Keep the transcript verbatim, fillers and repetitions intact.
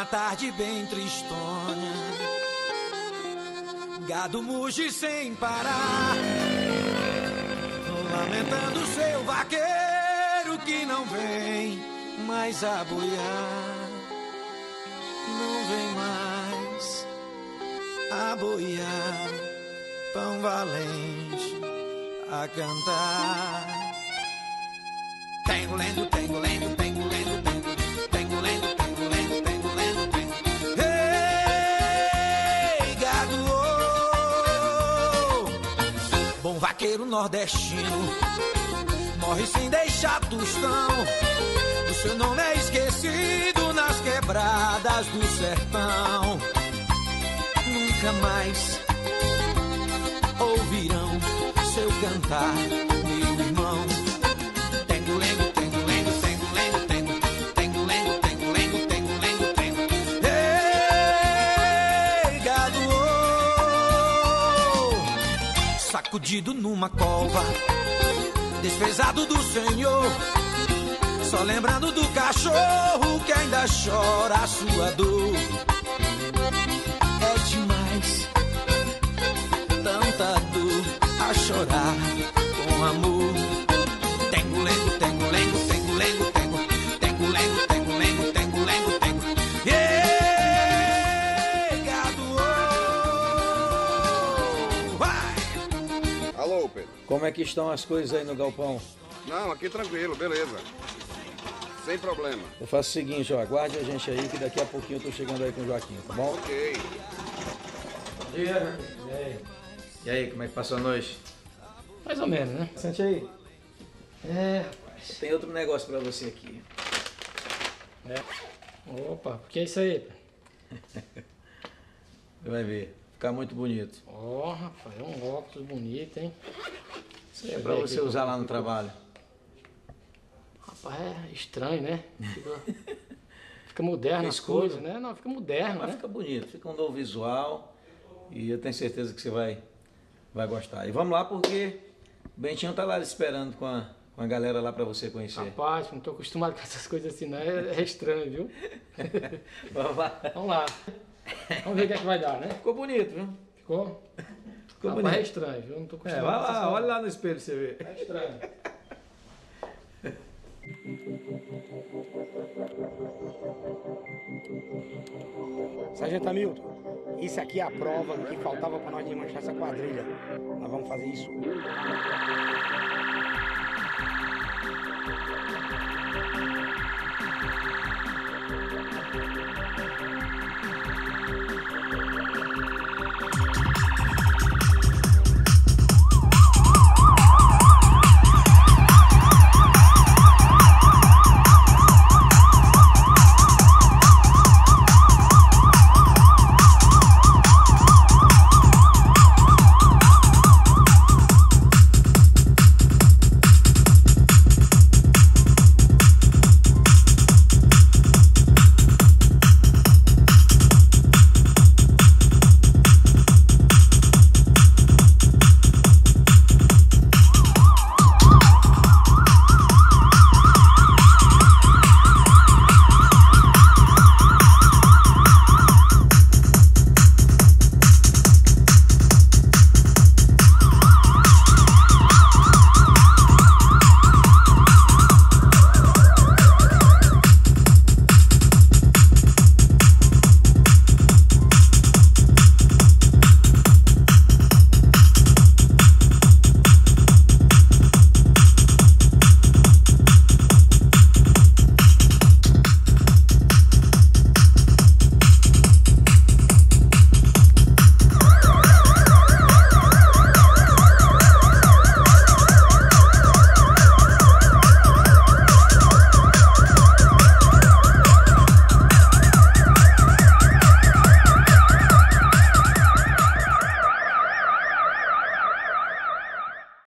tarde bem tristonha, gado muge sem parar, lamentando seu vaqueiro que não vem mais a boiar, não vem mais a boiar, tão valente a cantar. Tengo lendo, tengo lendo, tengo lendo, tengo, tengo lendo, tengo lendo, tengo lendo, tengo. Ei, gado, oh, bom vaqueiro nordestino, morre sem deixar tostão. O seu nome é esquecido nas quebradas do sertão. Nunca mais ouvirão seu cantar, meu irmão. Tengo lendo, tengo lendo, tengo lendo, tengo, tengo lendo, tengo lendo, tengo lendo, tengo. Ei, gado, oh, sacudido numa cova, desprezado do Senhor, só lembrando do cachorro que ainda chora a sua dor. É demais tanta dor a chorar com amor. Tengo lendo, tengo lendo, tengo lendo, tengo, tengo lendo, tengo lendo, tengo lendo, tengo. Yeah, gado, oh, vai. Alô, Pedro. Como é que estão as coisas aí no galpão? Não, aqui tranquilo, beleza. Sem problema. Eu faço o seguinte, ó, aguarde a gente aí que daqui a pouquinho eu tô chegando aí com o Joaquim, tá bom? Ok. Bom dia. E aí? E aí, como é que passou a noite? Mais ou menos, né? Sente aí. É, rapaz. Tem outro negócio pra você aqui. É. Opa, o que é isso aí? Você vai ver. Ficar muito bonito. Ó, oh, rapaz, é um óculos bonito, hein? Isso é pra você usar lá no trabalho. Rapaz, é estranho, né? Fica, fica moderno as coisas, né? Não, fica moderno, Mas né? fica bonito, fica um novo visual. E eu tenho certeza que você vai, vai gostar. E vamos lá porque o Bentinho tá lá esperando com a, com a galera lá pra você conhecer. Rapaz, não tô acostumado com essas coisas assim, não. É, é estranho, viu? Vamos lá. Vamos lá. Vamos ver o que é que vai dar, né? Ficou bonito, viu? Ficou? Ficou Rapaz, bonito. é estranho, viu? Não tô É, acostumado vai com essas lá, coisas. olha lá no espelho pra você ver. É estranho. Sargento Hamilton, isso aqui é a prova que faltava para nós desmanchar essa quadrilha. Nós vamos fazer isso.